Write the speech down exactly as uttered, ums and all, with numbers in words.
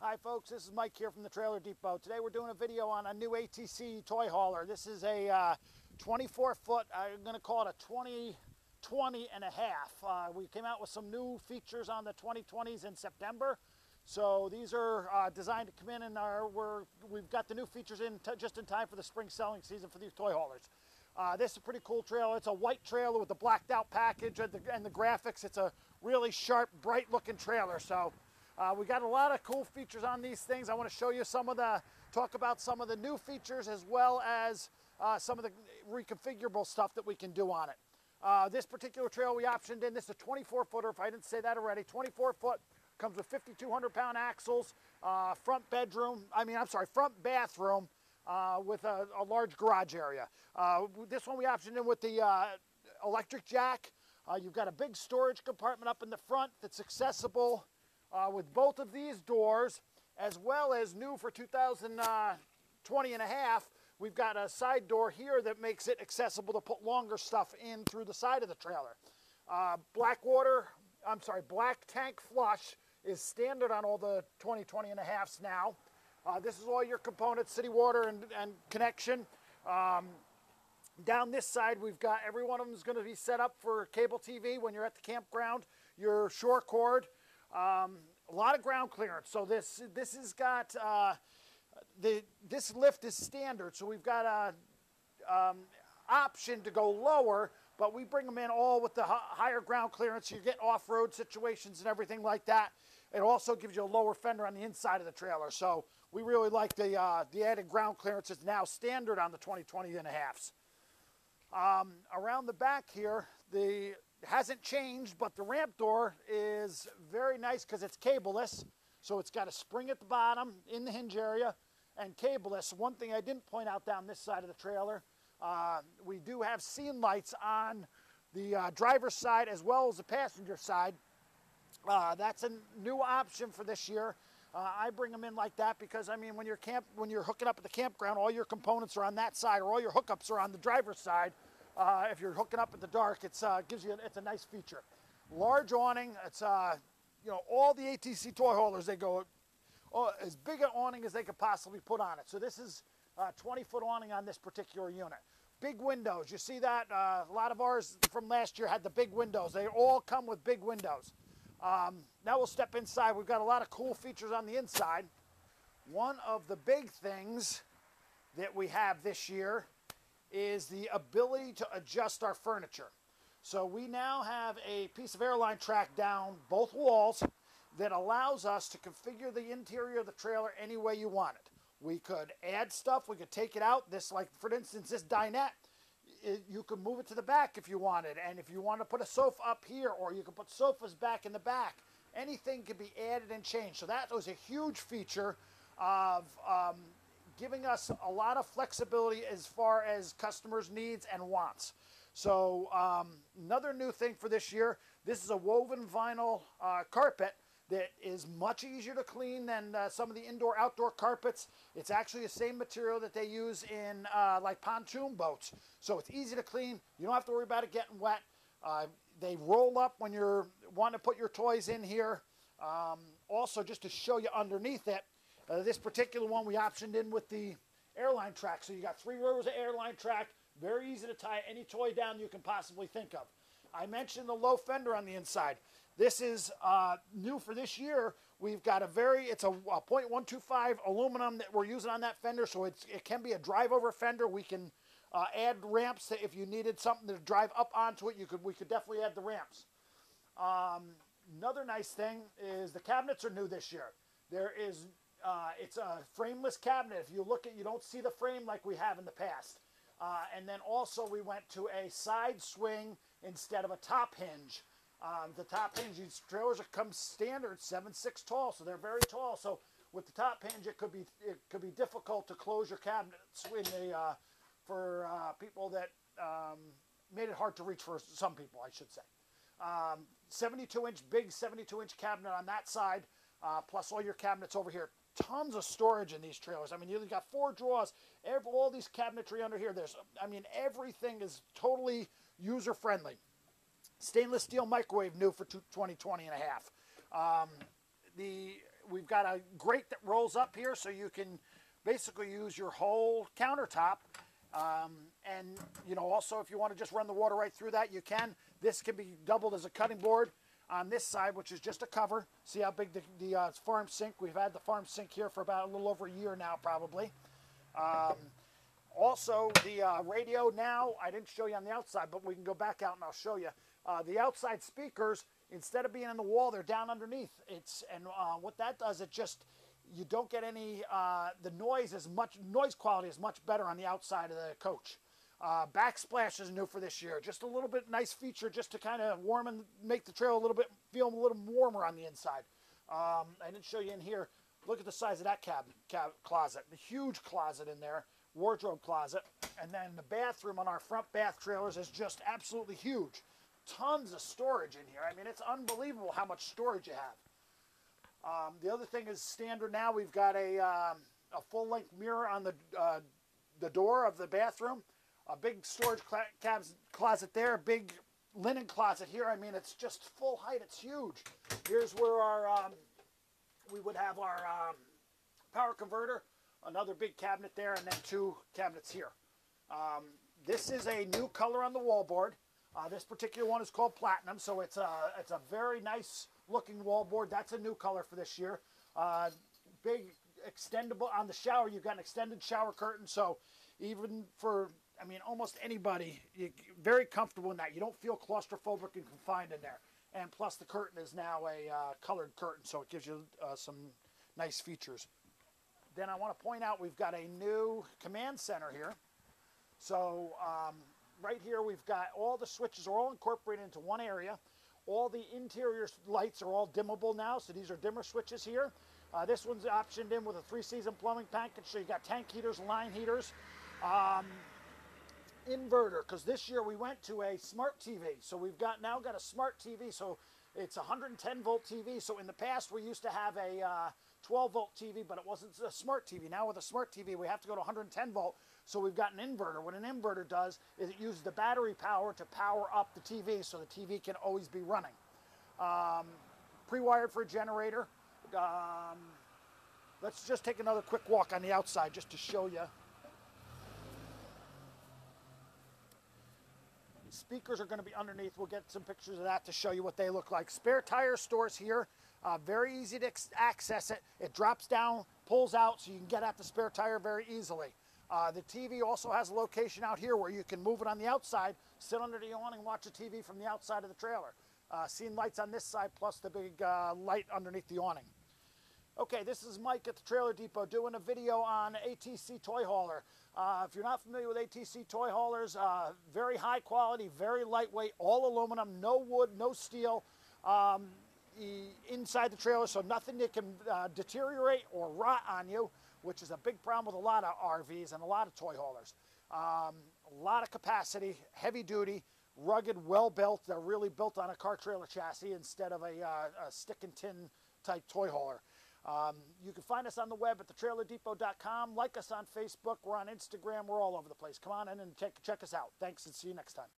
Hi folks, this is Mike here from the Trailer Depot. Today we're doing a video on a new A T C toy hauler. This is a uh, twenty-four foot, I'm going to call it a twenty twenty and a half. Uh, we came out with some new features on the twenty twenties in September. So these are uh, designed to come in and are, we're, we've got the new features in t just in time for the spring selling season for these toy haulers. Uh, this is a pretty cool trailer. It's a white trailer with the blacked out package and the, and the graphics. It's a really sharp, bright looking trailer. So uh, we got a lot of cool features on these things. I want to show you some of the, talk about some of the new features as well as uh, some of the reconfigurable stuff that we can do on it. Uh, this particular trailer we optioned in, this is a twenty-four footer, if I didn't say that already, twenty-four foot, comes with fifty-two hundred pound axles, uh, front bedroom, I mean, I'm sorry, front bathroom uh, with a, a large garage area. Uh, this one we optioned in with the uh, electric jack. Uh, you've got a big storage compartment up in the front that's accessible uh, with both of these doors, as well as new for two thousand twenty and a half, we've got a side door here that makes it accessible to put longer stuff in through the side of the trailer. Uh, black water, I'm sorry, black tank flush is standard on all the twenty twenty and a halves now. Uh, this is all your components, city water and, and connection. Um, down this side, we've got, every one of them is going to be set up for cable T V when you're at the campground, your shore cord. Um, a lot of ground clearance. So this, this has got, uh, the, this lift is standard. So we've got a um, option to go lower, but we bring them in all with the higher ground clearance. You get off-road situations and everything like that. It also gives you a lower fender on the inside of the trailer. So we really like the, uh, the added ground clearance is now standard on the twenty twenty and a halves. Um, around the back here, the hasn't changed, but the ramp door is very nice because it's cableless. So it's got a spring at the bottom in the hinge area and cableless. One thing I didn't point out down this side of the trailer, uh, we do have scene lights on the uh, driver's side as well as the passenger side. Uh, that's a new option for this year. Uh, I bring them in like that because, I mean, when you're camp, when you're hooking up at the campground, all your components are on that side, or all your hookups are on the driver's side. Uh, if you're hooking up in the dark, it's uh, gives you, it's a nice feature. Large awning. It's uh, you know, all the A T C toy haulers, they go oh, as big an awning as they could possibly put on it. So this is a twenty foot awning on this particular unit. Big windows. You see that? Uh, a lot of ours from last year had the big windows. They all come with big windows. Um, now we'll step inside. We've got a lot of cool features on the inside. One of the big things that we have this year is the ability to adjust our furniture. So we now have a piece of airline track down both walls that allows us to configure the interior of the trailer any way you want it. We could add stuff, we could take it out. This, like for instance, this dinette, it, you could move it to the back if you wanted. And if you want to put a sofa up here, or you could put sofas back in the back, anything could be added and changed. So that was a huge feature of um, giving us a lot of flexibility as far as customers' needs and wants. So um, another new thing for this year, this is a woven vinyl uh, carpet that is much easier to clean than uh, some of the indoor-outdoor carpets. It's actually the same material that they use in uh, like pontoon boats. So it's easy to clean. You don't have to worry about it getting wet. Uh, they roll up when you're wanting to put your toys in here. Um, also, just to show you underneath it, uh, this particular one we optioned in with the airline track. So you got three rows of airline track. Very easy to tie any toy down you can possibly think of. I mentioned the low fender on the inside. This is uh, new for this year. We've got a very, it's a, a point one two five aluminum that we're using on that fender, so it's, it can be a drive-over fender. We can uh, add ramps to, if you needed something to drive up onto it, you could, we could definitely add the ramps. Um, another nice thing is the cabinets are new this year. There is, uh, it's a frameless cabinet. If you look at, you don't see the frame like we have in the past. Uh, and then also we went to a side swing instead of a top hinge. Um, the top hinge, these trailers come standard seven six tall, so they're very tall. So with the top hinge, it could be it could be difficult to close your cabinets in the, uh, for uh, people that um, made it hard to reach for some people, I should say. Um, seventy-two inch, big seventy-two inch cabinet on that side, uh, plus all your cabinets over here. Tons of storage in these trailers. I mean, you've got four drawers, every, all these cabinetry under here. There's, I mean, everything is totally user-friendly. Stainless steel microwave new for twenty twenty and a half. Um, the we've got a grate that rolls up here, so you can basically use your whole countertop. Um, and, you know, also if you want to just run the water right through that, you can. This can be doubled as a cutting board on this side, which is just a cover. See how big the, the uh, farm sink. We've had the farm sink here for about a little over a year now, probably. Um, also, the uh, radio now, I didn't show you on the outside, but we can go back out and I'll show you. Uh, the outside speakers, instead of being in the wall, they're down underneath. It's and uh, what that does, it just, you don't get any, uh, the noise is much, noise quality is much better on the outside of the coach. Uh, backsplash is new for this year. Just a little bit nice feature just to kind of warm and make the trail a little bit, feel a little warmer on the inside. Um, I didn't show you in here. Look at the size of that cabinet, cab, closet. The huge closet in there, wardrobe closet. And then the bathroom on our front bath trailers is just absolutely huge. Tons of storage in here. I mean, it's unbelievable how much storage you have. Um, the other thing is standard now. We've got a, um, a full-length mirror on the, uh, the door of the bathroom. A big storage cabs, closet there, a big linen closet here. I mean, it's just full height. It's huge. Here's where our um, we would have our um, power converter, another big cabinet there, and then two cabinets here. Um, this is a new color on the wallboard. Uh, this particular one is called Platinum, so it's a, it's a very nice looking wallboard. That's a new color for this year. Uh, big extendable on the shower. You've got an extended shower curtain, so even for, I mean, almost anybody, you're very comfortable in that. You don't feel claustrophobic and confined in there. And plus the curtain is now a uh, colored curtain, so it gives you uh, some nice features. Then I want to point out we've got a new command center here. So um, right here we've got all the switches are all incorporated into one area. All the interior lights are all dimmable now, so these are dimmer switches here. Uh, this one's optioned in with a three-season plumbing package, so you got tank heaters, line heaters. Um, inverter, because this year we went to a smart T V, so we've got now got a smart T V, so it's a one hundred ten volt T V. So in the past we used to have a uh, twelve volt T V, but it wasn't a smart T V. Now with a smart T V we have to go to one hundred ten volt, so we've got an inverter. What an inverter does is it uses the battery power to power up the T V, so the T V can always be running. Um, pre-wired for a generator. Um, let's just take another quick walk on the outside just to show you. Speakers are going to be underneath. We'll get some pictures of that to show you what they look like. Spare tire stores here. Uh, very easy to access it. It drops down, pulls out, so you can get at the spare tire very easily. Uh, the T V also has a location out here where you can move it on the outside, sit under the awning, watch the T V from the outside of the trailer. Uh, scene lights on this side plus the big uh, light underneath the awning. Okay, this is Mike at the Trailer Depot doing a video on A T C Toy Hauler. Uh, if you're not familiar with A T C Toy Haulers, uh, very high quality, very lightweight, all aluminum, no wood, no steel um, e inside the trailer, so nothing that can uh, deteriorate or rot on you, which is a big problem with a lot of R Vs and a lot of toy haulers. Um, a lot of capacity, heavy duty, rugged, well built. They're really built on a car trailer chassis instead of a, uh, a stick and tin type toy hauler. Um, you can find us on the web at the trailer depot dot com. Like us on Facebook. We're on Instagram. We're all over the place. Come on in and check, check us out. Thanks, and see you next time.